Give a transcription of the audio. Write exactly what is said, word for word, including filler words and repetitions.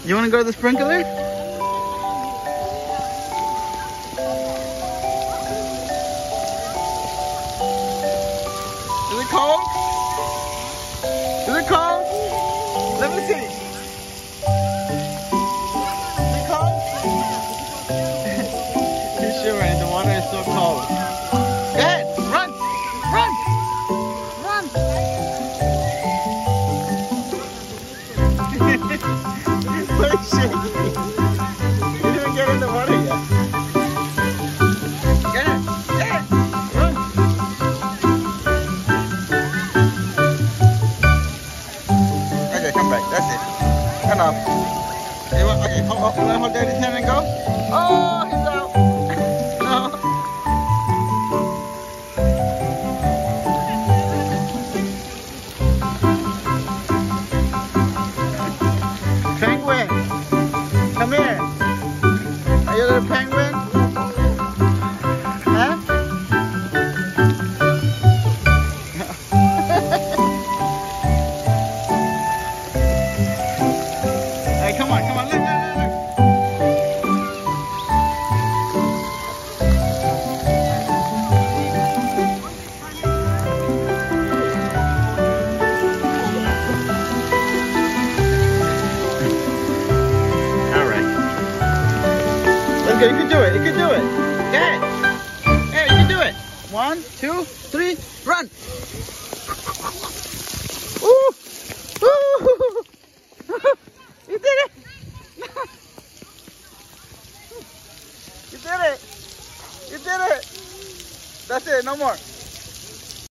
You want to go to the sprinkler? Is it cold? Is it cold? Let me see. Is it cold? He's shivering. The water is so cold. Go ahead. Run. Run. Run. He's so shaky. He didn't even get in the water yet. Get it. Get it. Run. Okay, come back. That's it. Enough. Okay, well, okay, hold, hold, hold, hold Daddy's hand and go. Oh, he's out. No. Penguin, come here. Are you a little penguin? Huh? Hey, come on, come on, look, look, look, look. All right. Let's go, you can do it, you can do it. Okay. Hey, you can do it. One, two, three, run. Ooh. Ooh. You did it. You did it. You did it. That's it, no more.